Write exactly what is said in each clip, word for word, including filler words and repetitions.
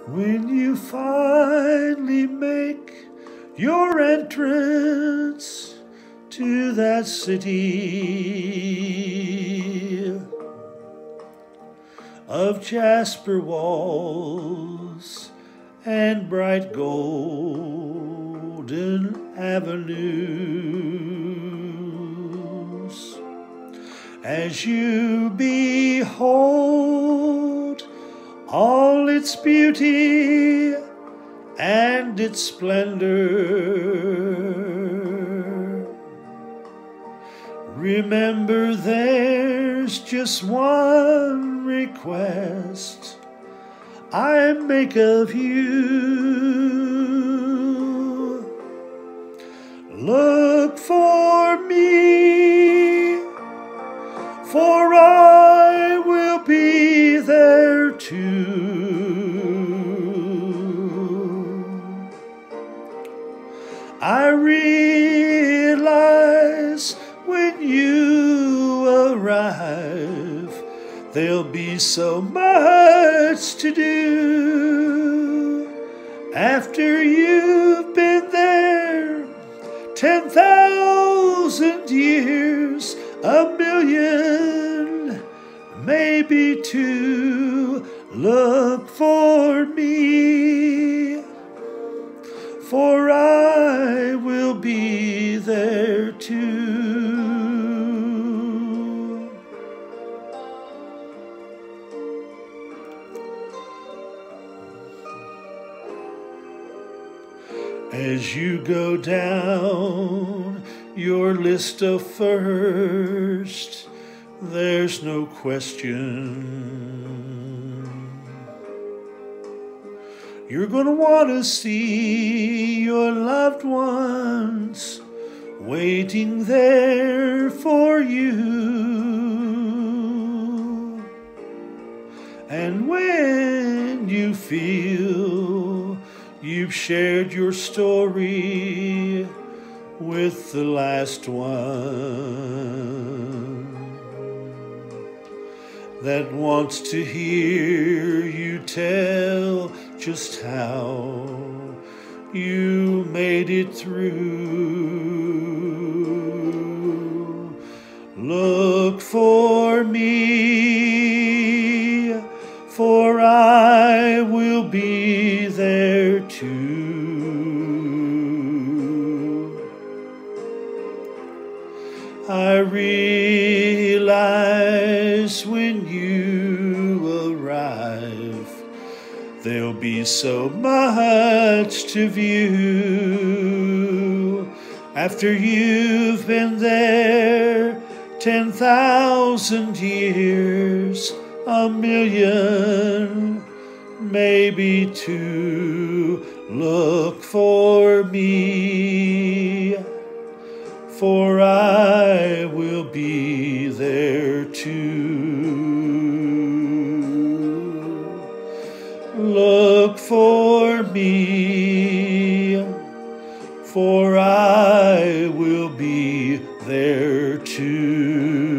When you finally make your entrance to that city of jasper walls and bright golden avenues, as you behold all its beauty and its splendor, remember there's just one request I make of you. Look for me, for I will be there too. I realize when you arrive, there'll be so much to do. After you've been there ten thousand years, a million, maybe two, look for me, for I will be there too. As you go down your list of first, there's no question you're gonna want to see your loved ones waiting there for you. And when you feel you've shared your story with the last one that wants to hear you tell just how you made it through, look for me, for I will be there too. I realize when you arrive, there'll be so much to view. After you've been there ten thousand years, a million, maybe two, look for me, for I will be there too. Look for me, for I will be there too.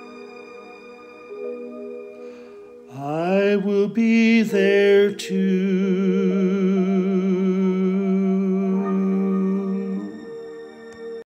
I will be there too.